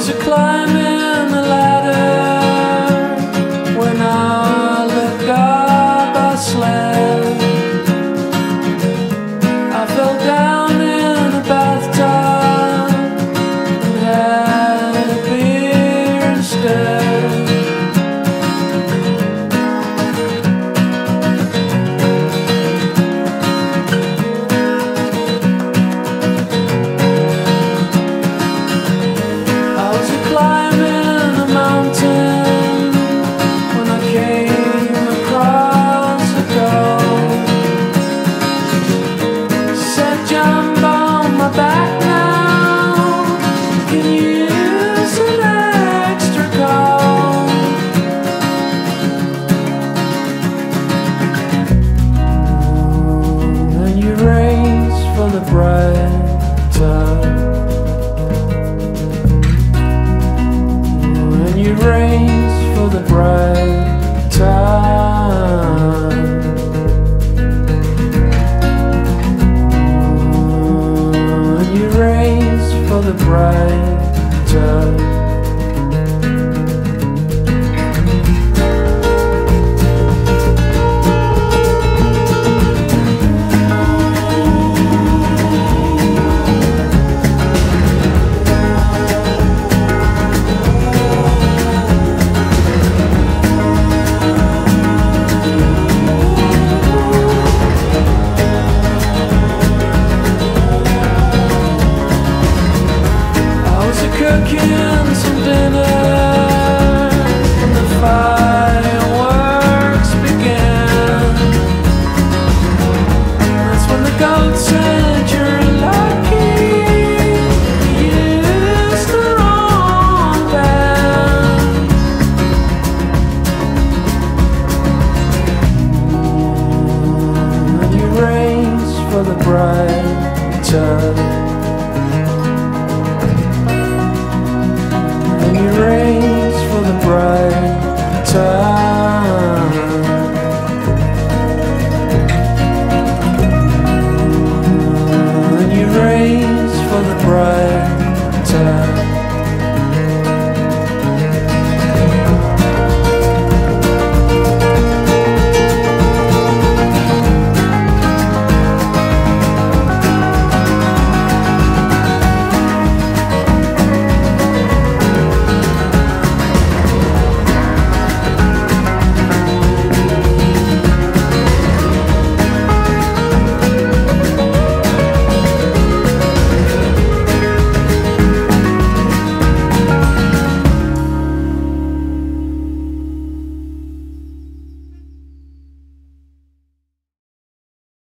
was climbing the ladder when I let go I slept. I fell down in a bathtub and had a beer instead. Climbing a mountain when I came across a goat. Said, jump on my back now, can you use an extra coat? And you race for the bright tide. You race for the bright time. And you race for the bright time. Cooking some dinner and the fireworks began. That's when the goat said, you're lucky you used the wrong band. And you race for the bright tide. And you race for the bright time. And you race for the bright time.